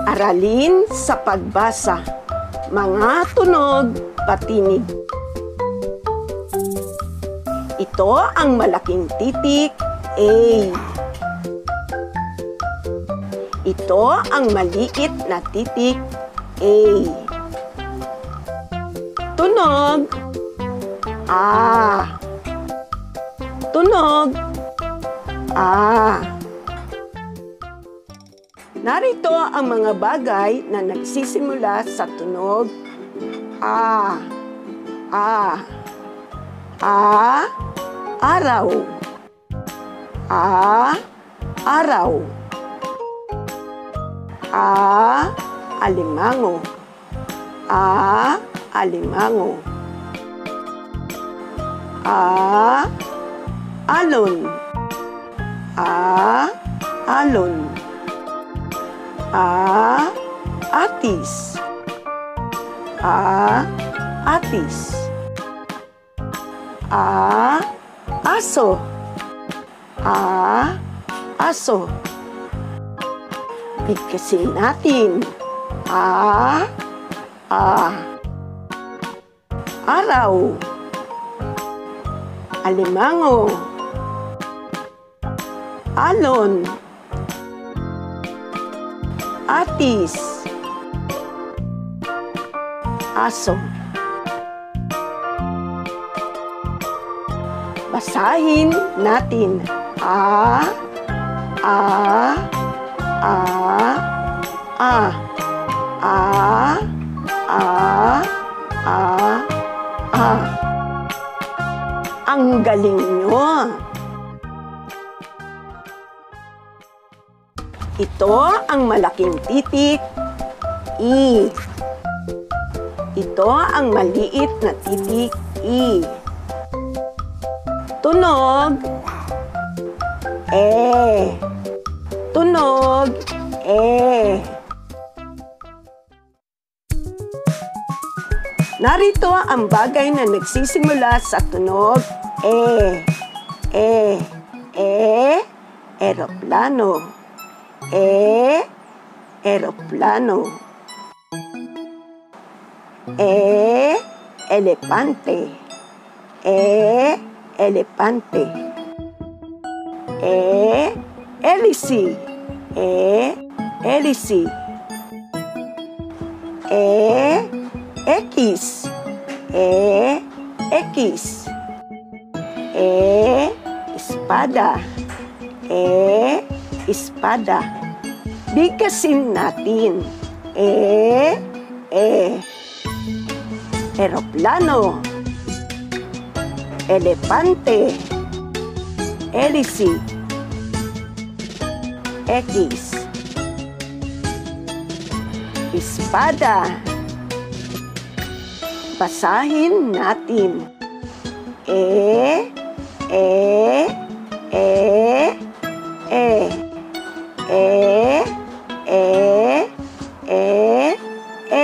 Aralin sa pagbasa, mga tunog, patinig. Ito ang malaking titik, A. Ito ang maliit na titik, A. Tunog, A. Tunog, A. Narito ang mga bagay na nagsisimula sa tunog A. A. A. Araw. A. Araw. A. Alimango. A. Alimango. A. Alon. A. Alon. A. Atis. A. Atis. A. Aso. A. Aso. Bigkasin natin. A. A. Araw. Alimango. Alon. Atis. Aso. Basahin natin. A. A. A. A. A. A. A. A. Ang galing nyo! Ito ang malaking titik, I. Ito ang maliit na titik, I. Tunog, E. Tunog, E. Narito ang bagay na nagsisimula sa tunog, E. E. E. Eroplano. E. Eroplano. E. Elepante. E. Elepante. E. Elisi. E. Elisi. E. X. E. X. E. Espada. E. Espada. Bigkasin natin. E. E. Eroplano. Elepante. Elisi. X. Espada. Basahin natin. E. E. E. E. E. E. E. E.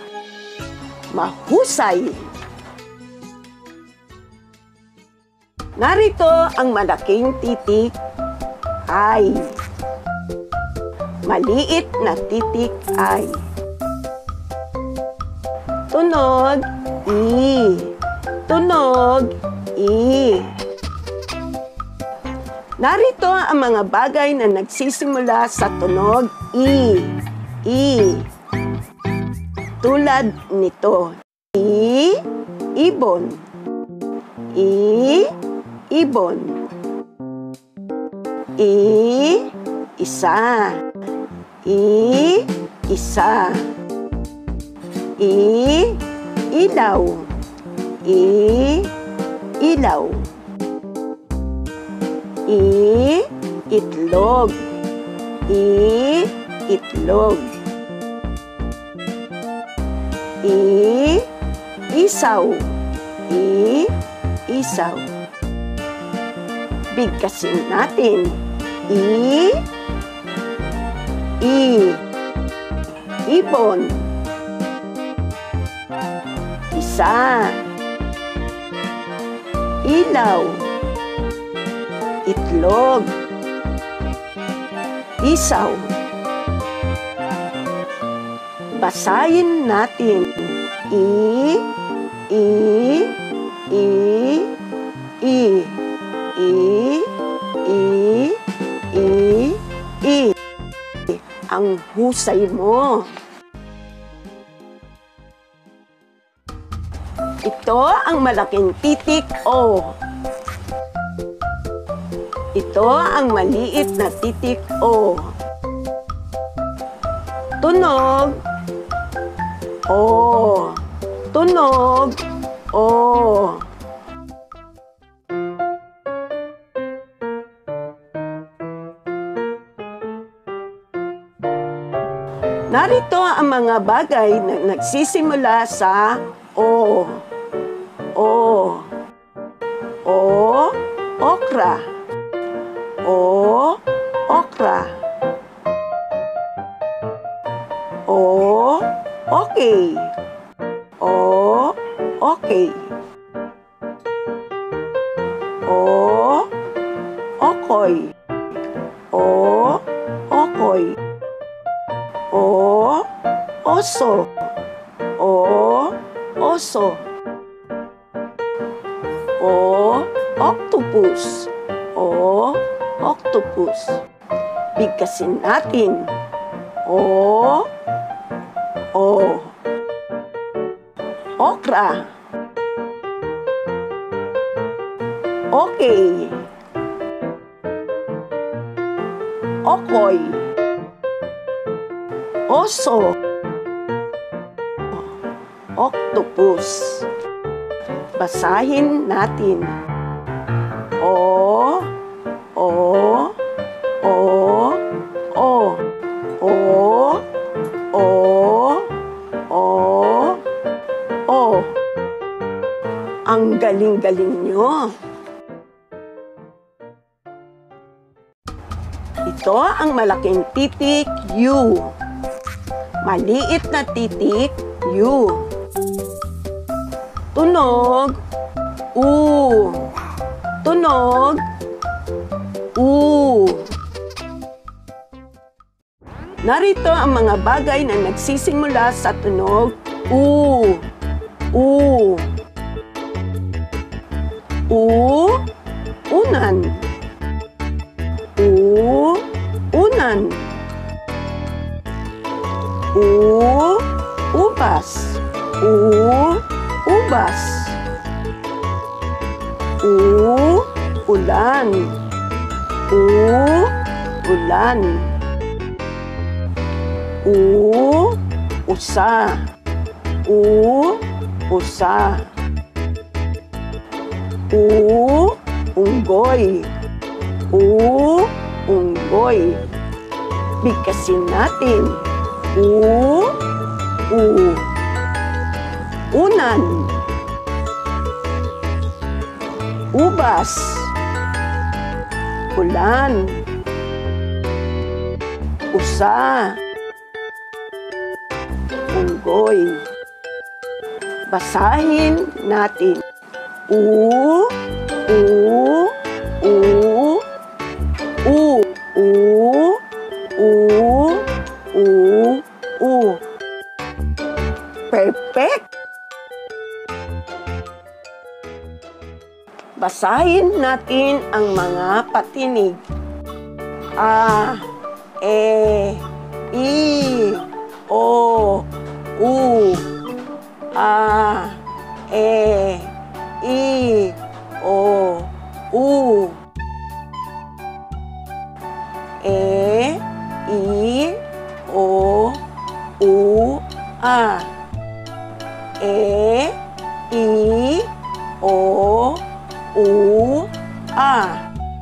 Mahusay! Narito ang malaking titik, I. Maliit na titik, I. Tunog, I. Tunog, I. Narito ang mga bagay na nagsisimula sa tunog, I. I. Tulad nito, I. Ibon. I. Ibon. I. Isa. I. Isa. I. Ilaw. I. Ilaw. I. Itlog. I. Itlog. I. Isaw. I. Isaw. Bigkasin natin. I. I. Ibon. Isa. Ilaw. Itlog. Isaw. Basahin natin. I, I, I, I, I, I, I, I. Ang husay mo. Ito ang malaking titik O. Ito ang maliit na titik O. Tunog O. Tunog O. Narito ang mga bagay na nagsisimula sa O. O. O. Okra. O. Okra. O. Okay. O. Okay. O. Okoy. O. Okoy. O. Oso. O. Oso. O. Octopus. O. Octopus. Bigkasin natin. O. O. Okra. Okay. Okoy. Oso. Octopus. Basahin natin. O. O. O. O. O. O. O. O. Ang galing-galing nyo. Ito ang malaking titik U. Maliit na titik U. Tunog U. Tunog U. Narito ang mga bagay na nagsisimula sa tunog U. U. U. Unan. U. Unan. U. Ubas. U. Ubas. U. Ulan. U. Ulan. U. Usa. U. Usa. U. Unggoy. U. Unggoy. Bigkasin natin. U. U. Unan. Ubas. Ulan. Usa. Unggoy. Basahin natin. U. U. U. U. U. U. U. U. Perfect! Basahin natin ang mga patinig. A, E, I, O, U. A, E, I, O, U. E, I, O, U, A. E, I, O, U, A.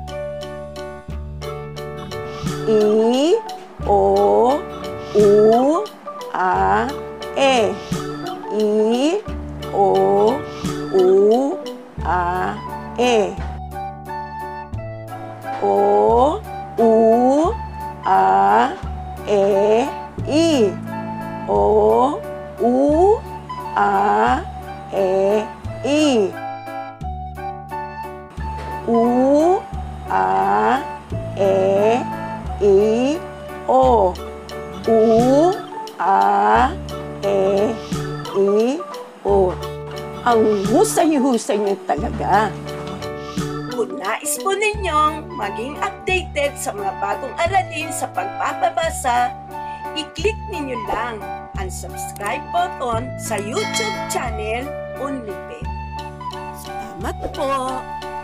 I, O, U, A, E. I, O, U, A, E. O, U, A, E, I. O, U, A, E, I. U, A, E, I, O. U, A, Ang husay-husay niyo talaga. Kung nais po ninyong maging updated sa mga bagong aralin sa pagpapabasa, i-click ninyo lang ang subscribe button sa YouTube channel Onee. Salamat po!